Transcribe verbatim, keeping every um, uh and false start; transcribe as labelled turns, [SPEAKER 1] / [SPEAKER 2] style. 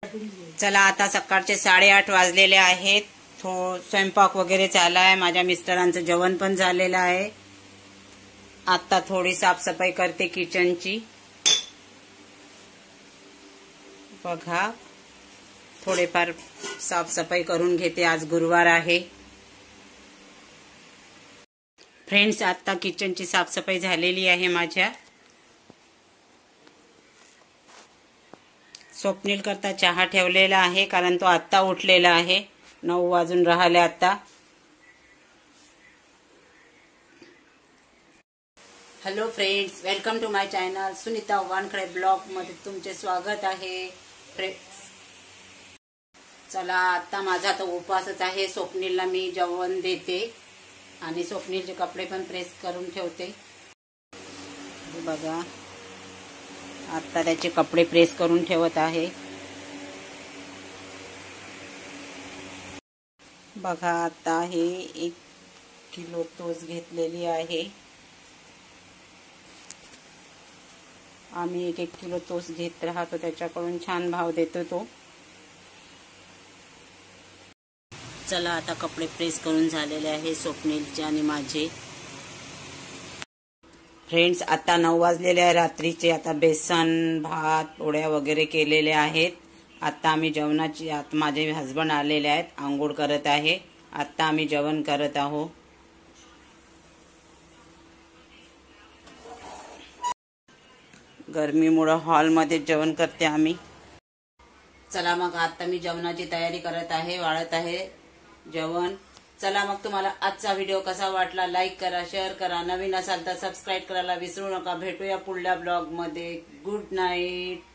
[SPEAKER 1] चला आता सकाळचे साडेआठ वाजलेले आहेत. थो स्वयंपाक वगैरे झाला आहे. माझ्या मिस्टरांचं जेवण पण झालेलं आहे. आता थोडी साफसफाई करते किचनची. बघा थोडेफार साफसफाई करून घेते. आज गुरुवार आहे. फ्रेंड्स आता किचनची साफसफाई झालेली आहे माझ्या. स्वप्नील करता चहा ठेवलेला आहे कारण तो आत्ता उठलेला आहे. नऊ वाजून राहिले आता. Hello friends, welcome to my channel Sunita Wankhade blog मध्ये तुमचे स्वागत आहे. चला आता माझा तर उपवासच आहे. स्वप्नीलला मी जेवण देते आणि स्वप्नीलचे कपडे पण प्रेस करून ठेवते. बघा आता त्याचे कपडे प्रेस करून ठेवत आहे. बघा आता हे एक किलो तोस घेतलेली आहे. आम्ही एक एक किलो तोस घेत राहतो. त्याच्याकडून छान भाव देतो तो. चला आता कपडे प्रेस करून झालेले आहे स्वप्नीलचे आणि माझे. फ्रेंड्स आता नऊ वाजलेले आहे रात्रीचे. आता बेसन भात पोळ्या वगैरे केलेले आहेत. आता आम्ही जेवणाची आता माझे हस्बंड आलेले आहेत. आंघोळ करत आहे. आता आम्ही जेवण करत आहोत. गरमीमुळे हॉलमध्ये जेवण करते आम्ही. चला मग आता मी जेवणाची तयारी करत आहे. वाढत आहे जेवण. चला मग तुम्हाला आजचा व्हिडिओ कसा वाटला लाईक करा, शेअर करा. नवीन असाल तर सबस्क्राईब करायला विसरू नका. भेटूया पुढल्या ब्लॉग मध्ये. Good night.